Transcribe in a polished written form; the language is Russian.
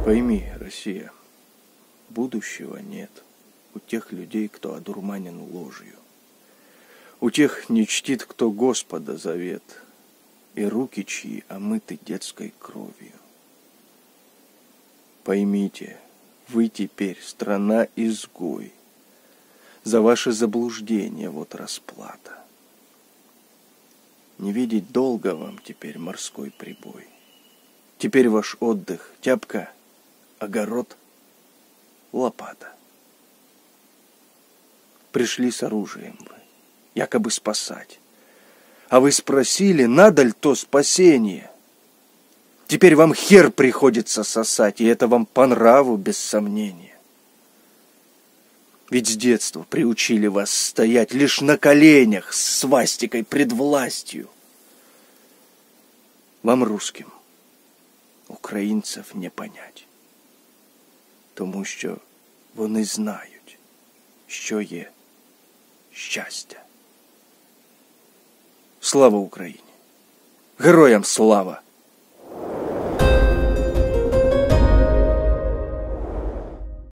Пойми, Россия, будущего нет у тех людей, кто одурманен ложью. У тех не чтит кто Господа завет, и руки чьи омыты детской кровью. Поймите, вы теперь страна-изгой. За ваше заблуждение вот расплата. Не видеть долго вам теперь морской прибой. Теперь ваш отдых — тяпка, огород, лопата. Пришли с оружием вы, якобы спасать. А вы спросили, надо ли то спасение? Теперь вам хер приходится сосать, и это вам по нраву, без сомнения. Ведь с детства приучили вас стоять лишь на коленях с свастикой пред властью. Вам, русским, українців не понять, тому що вони знають, що є щастя. Слава Україні! Героям слава!